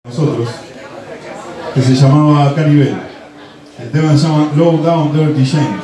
Nosotros, que se llamaba Caribel. El tema se llama Low Down Dirty Shame.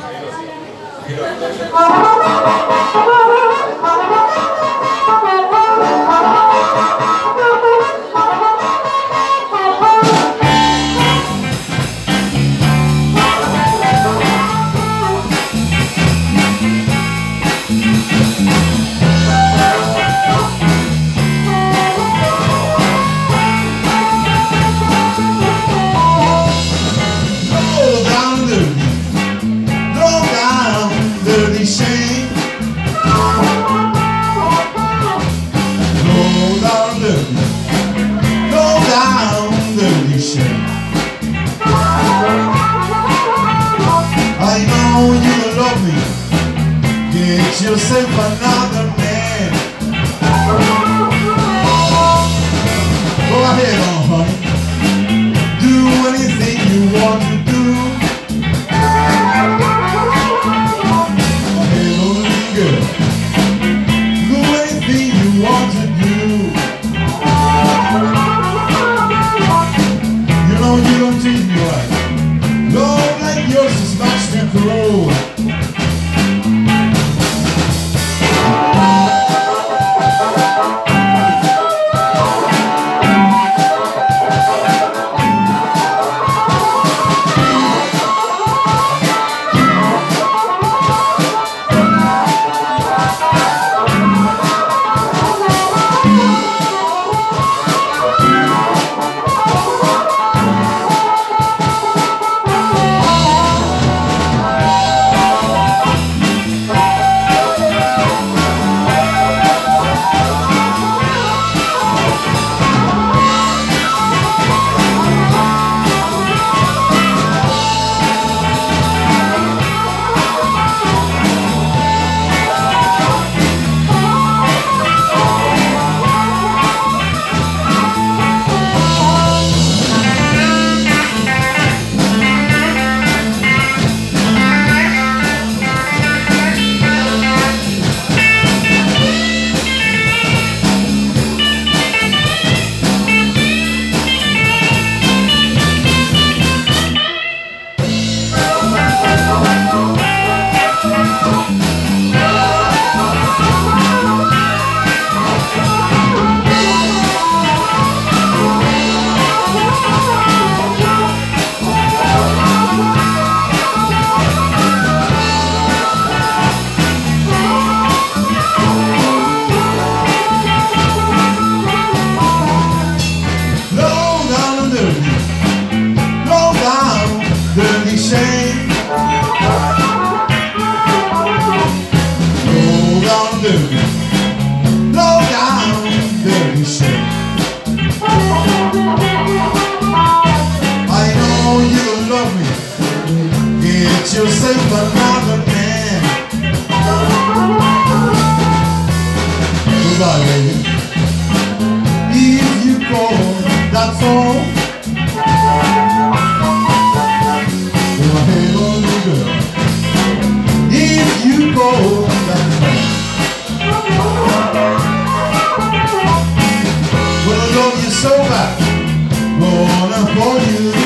I know you love me. Get yourself another man. Go ahead, honey. Do anything you want to do. Go ahead, little girl. Do anything you want to do. You know you don't treat me right. Love like yours is much too cruel. Dirty shame. Low down dirty, low down dirty shame. I know you love me. Get yourself another man. Goodbye, baby. If you call, that's all. If you go that way, gonna love you so bad, gonna hold you.